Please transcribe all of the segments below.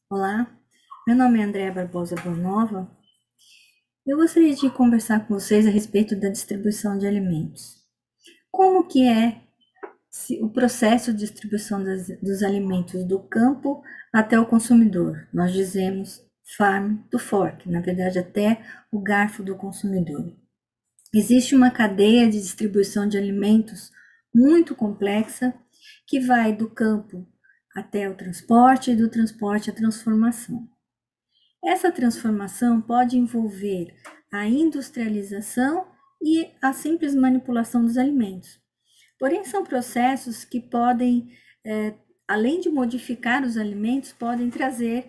Olá, meu nome é Andréa Barbosa Bonova. Eu gostaria de conversar com vocês a respeito da distribuição de alimentos. Como que é o processo de distribuição dos alimentos do campo até o consumidor? Nós dizemos farm to fork, na verdade até o garfo do consumidor. Existe uma cadeia de distribuição de alimentos muito complexa que vai do campo até o transporte e do transporte à transformação. Essa transformação pode envolver a industrialização e a simples manipulação dos alimentos. Porém, são processos que podem, além de modificar os alimentos, podem trazer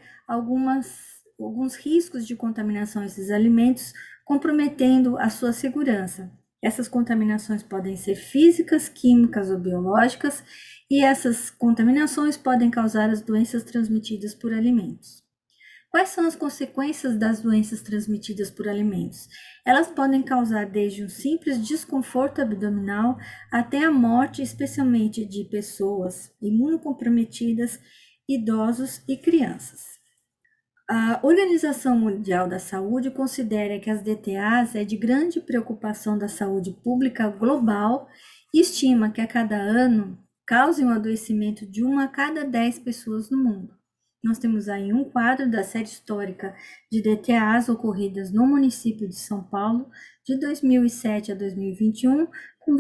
alguns riscos de contaminação a esses alimentos, comprometendo a sua segurança. Essas contaminações podem ser físicas, químicas ou biológicas, e essas contaminações podem causar as doenças transmitidas por alimentos. Quais são as consequências das doenças transmitidas por alimentos? Elas podem causar desde um simples desconforto abdominal até a morte, especialmente de pessoas imunocomprometidas, idosos e crianças. A Organização Mundial da Saúde considera que as DTAs é de grande preocupação da saúde pública global e estima que a cada ano causem o adoecimento de 1 a cada 10 pessoas no mundo. Nós temos aí um quadro da série histórica de DTAs ocorridas no município de São Paulo, de 2007 a 2021, com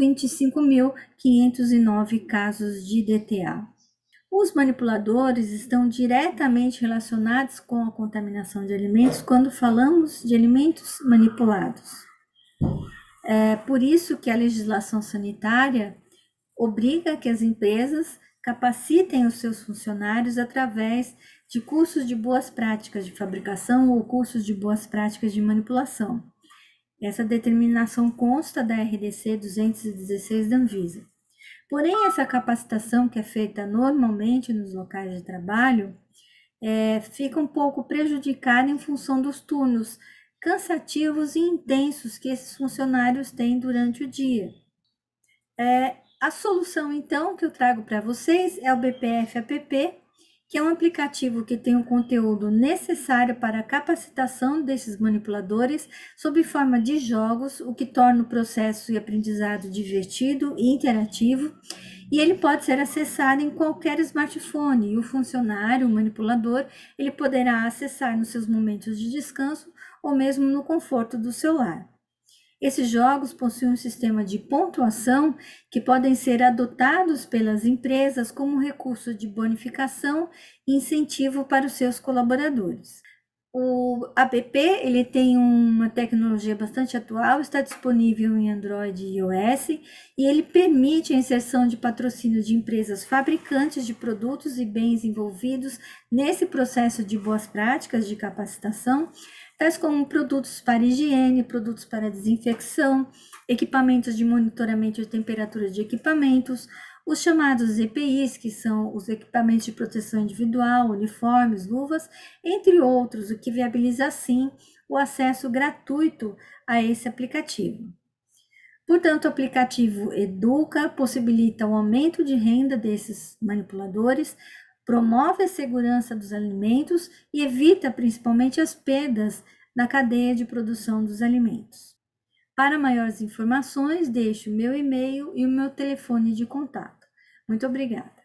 25.509 casos de DTA. Os manipuladores estão diretamente relacionados com a contaminação de alimentos quando falamos de alimentos manipulados. É por isso que a legislação sanitária obriga que as empresas capacitem os seus funcionários através de cursos de boas práticas de fabricação ou cursos de boas práticas de manipulação. Essa determinação consta da RDC 216 da Anvisa. Porém, essa capacitação que é feita normalmente nos locais de trabalho fica um pouco prejudicada em função dos turnos cansativos e intensos que esses funcionários têm durante o dia. A solução, então, que eu trago para vocês é o BPF App, que é um aplicativo que tem o conteúdo necessário para a capacitação desses manipuladores sob forma de jogos, o que torna o processo e aprendizado divertido e interativo, e ele pode ser acessado em qualquer smartphone, e o funcionário, o manipulador, ele poderá acessar nos seus momentos de descanso ou mesmo no conforto do seu lar. Esses jogos possuem um sistema de pontuação que podem ser adotados pelas empresas como recurso de bonificação e incentivo para os seus colaboradores. O app ele tem uma tecnologia bastante atual, está disponível em Android e iOS, e ele permite a inserção de patrocínio de empresas fabricantes de produtos e bens envolvidos nesse processo de boas práticas de capacitação, tais como produtos para higiene, produtos para desinfecção, equipamentos de monitoramento de temperatura de equipamentos, os chamados EPIs, que são os equipamentos de proteção individual, uniformes, luvas, entre outros, o que viabiliza, assim, o acesso gratuito a esse aplicativo. Portanto, o aplicativo educa, possibilita o aumento de renda desses manipuladores, promove a segurança dos alimentos e evita principalmente as perdas na cadeia de produção dos alimentos. Para maiores informações, deixo o meu e-mail e o meu telefone de contato. Muito obrigada.